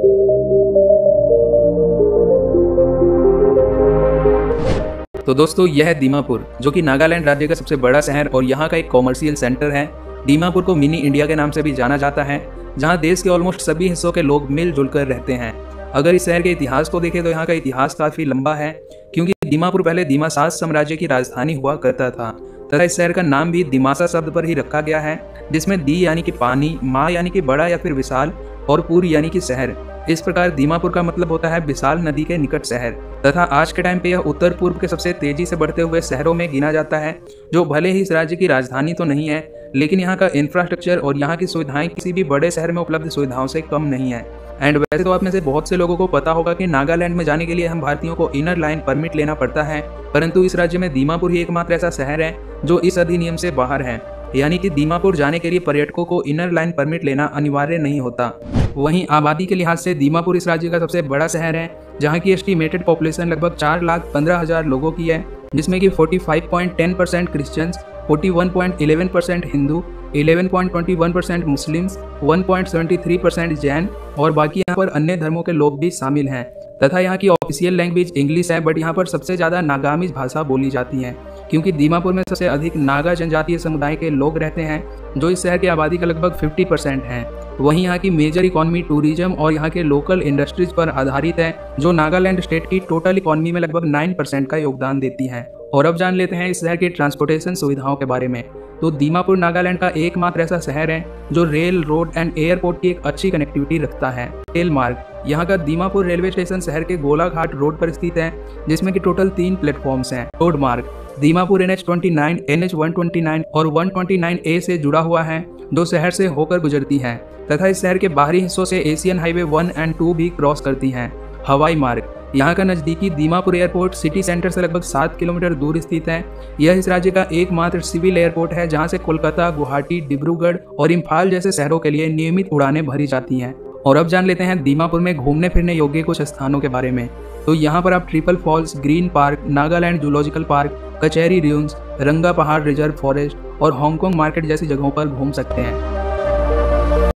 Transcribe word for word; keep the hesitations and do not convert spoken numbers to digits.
तो दोस्तों, यह है दीमापुर, जो कि नागालैंड राज्य का सबसे बड़ा शहर और यहाँ का एक कॉमर्शियल सेंटर है। दीमापुर को मिनी इंडिया के नाम से भी जाना जाता है, जहाँ देश के ऑलमोस्ट सभी हिस्सों के लोग मिलजुल कर रहते हैं। अगर इस शहर के इतिहास को देखें तो यहाँ का इतिहास काफ़ी लंबा है, क्योंकि दीमापुर पहले दिमासास साम्राज्य की राजधानी हुआ करता था तथा इस शहर का नाम भी दिमासा शब्द पर ही रखा गया है, जिसमें दी यानी कि पानी, मा यानी कि बड़ा या फिर विशाल, और पुर यानी कि शहर। इस प्रकार दीमापुर का मतलब होता है विशाल नदी के निकट शहर, तथा आज के टाइम पे यह उत्तर पूर्व के सबसे तेजी से बढ़ते हुए शहरों में गिना जाता है, जो भले ही इस राज्य की राजधानी तो नहीं है, लेकिन यहाँ का इंफ्रास्ट्रक्चर और यहाँ की सुविधाएं किसी भी बड़े शहर में उपलब्ध सुविधाओं से कम नहीं है। एंड वैसे तो आप में से बहुत से लोगों को पता होगा कि नागालैंड में जाने के लिए हम भारतीयों को इनर लाइन परमिट लेना पड़ता है, परंतु इस राज्य में दीमापुर ही एकमात्र ऐसा शहर है जो इस अधिनियम से बाहर है, यानी कि दीमापुर जाने के लिए पर्यटकों को इनर लाइन परमिट लेना अनिवार्य नहीं होता। वहीं आबादी के लिहाज से दीमापुर इस राज्य का सबसे बड़ा शहर है, जहां की एस्टिमेटेड पॉपुलेशन लगभग चार लाख पंद्रह हजार लोगों की है, जिसमें कि पैंतालीस पॉइंट एक शून्य परसेंट क्रिश्चियंस, इकतालीस पॉइंट एक एक परसेंट हिंदू, ग्यारह पॉइंट दो एक परसेंट मुस्लिम्स, एक पॉइंट सात तीन परसेंट जैन और बाकी यहाँ पर अन्य धर्मों के लोग भी शामिल हैं। तथा यहाँ की ऑफिशियल लैंग्वेज इंग्लिश है, बट यहाँ पर सबसे ज़्यादा नागामीज भाषा बोली जाती है, क्योंकि दीमापुर में सबसे अधिक नागा जनजातीय समुदाय के लोग रहते हैं, जो इस शहर की आबादी का लगभग पचास परसेंट है। वहीं यहाँ की मेजर इकोनॉमी टूरिज्म और यहाँ के लोकल इंडस्ट्रीज पर आधारित है, जो नागालैंड स्टेट की टोटल इकोनॉमी में लगभग नौ परसेंट का योगदान देती है। और अब जान लेते हैं इस शहर की ट्रांसपोर्टेशन सुविधाओं के बारे में। तो दीमापुर नागालैंड का एकमात्र ऐसा शहर है जो रेल, रोड एंड एयरपोर्ट की एक अच्छी कनेक्टिविटी रखता है। रेल मार्ग, यहाँ का दीमापुर रेलवे स्टेशन शहर के गोलाघाट रोड पर स्थित है, जिसमें कि टोटल तीन प्लेटफॉर्म्स हैं। रोड मार्ग, दीमापुर एन एच उनतीस, एन एच एक सौ उनतीस और एक सौ उनतीस ए से जुड़ा हुआ है, जो शहर से होकर गुजरती है तथा इस शहर के बाहरी हिस्सों से Asian highway one and two भी क्रॉस करती हैं। हवाई मार्ग, यहाँ का नज़दीकी दीमापुर एयरपोर्ट सिटी सेंटर से लगभग सात किलोमीटर दूर स्थित है। यह इस राज्य का एकमात्र सिविल एयरपोर्ट है, जहाँ से कोलकाता, गुवाहाटी, डिब्रूगढ़ और इम्फाल जैसे शहरों के लिए नियमित उड़ानें भरी जाती हैं। और अब जान लेते हैं दीमापुर में घूमने फिरने योग्य कुछ स्थानों के बारे में। तो यहाँ पर आप triple falls, green park, Nagaland zoological park, Kachari dunes, Ranga Pahar reserve forest और हांगकांग मार्केट जैसी जगहों पर घूम सकते हैं।